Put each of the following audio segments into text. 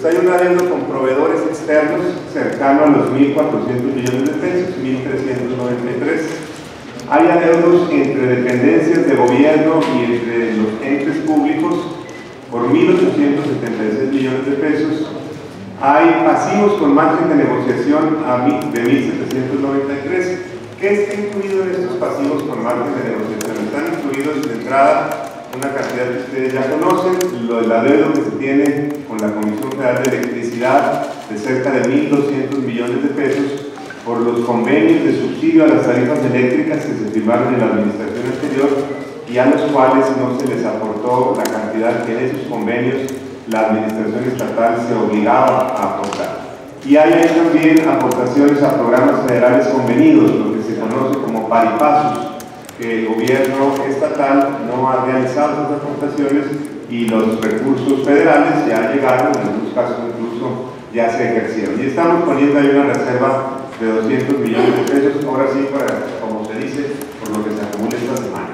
pues hay un adeudo con proveedores externos cercano a los 1.400 millones de pesos, 1.393. Hay adeudos entre dependencias de gobierno y entre los entes públicos por 1.876 millones de pesos. Hay pasivos con margen de negociación de 1.793. ¿Qué está incluido en estos pasivos con margen de negociación? Están incluidos de entrada una cantidad que ustedes ya conocen, el adeudo que se tiene con la Comisión Federal de Electricidad de cerca de 1.200 millones de pesos por los convenios de subsidio a las tarifas eléctricas que se firmaron en la administración anterior y a los cuales no se les aportó la cantidad que en esos convenios la administración estatal se obligaba a aportar. Y hay ahí también aportaciones a programas federales convenidos, lo que se conoce como paripasos, que el gobierno estatal no ha realizado esas aportaciones y los recursos federales ya llegaron, en algunos casos incluso ya se ejercieron. Y estamos poniendo ahí una reserva de 200 millones de pesos, ahora sí, para, como se dice, por lo que se acumula esta semana.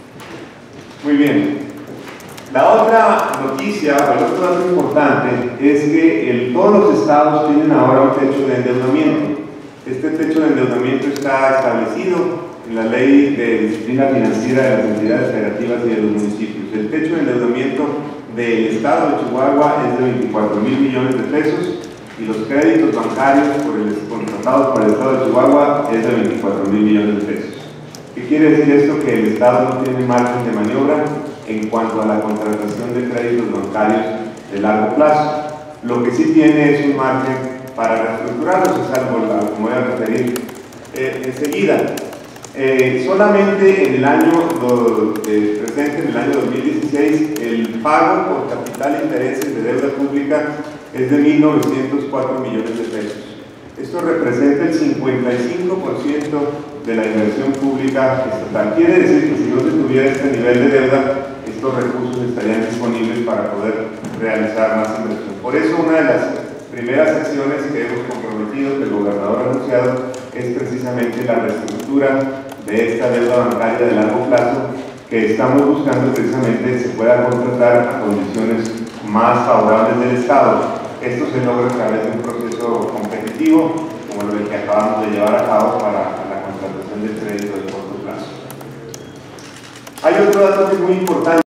Muy bien. La otra noticia, o el otro dato importante, es que todos los estados tienen ahora un techo de endeudamiento. Este techo de endeudamiento está establecido en la Ley de Disciplina Financiera de las Entidades Federativas y de los municipios. El techo de endeudamiento del estado de Chihuahua es de 24,000 millones de pesos y los créditos bancarios contratados por el estado de Chihuahua es de 24,000 millones de pesos. ¿Qué quiere decir esto? Que el estado no tiene margen de maniobra en cuanto a la contratación de créditos bancarios de largo plazo. Lo que sí tiene es un margen para reestructurarlos, es algo como voy a referir enseguida. Solamente en el año presente, en el año 2016, el pago por capital e intereses de deuda pública es de 1.904 millones de pesos. Esto representa el 55% de la inversión pública estatal. Quiere decir que si no se tuviera este nivel de deuda, estos recursos estarían disponibles para poder realizar más inversión. Por eso una de las primeras acciones que hemos comprometido, que el gobernador ha anunciado, es precisamente la reestructura de esta deuda bancaria de largo plazo que estamos buscando precisamente se pueda contratar a condiciones más favorables del Estado. Esto se logra a través de un proceso competitivo como el que acabamos de llevar a cabo para la contratación de crédito de corto plazo. Hay otro dato que es muy importante.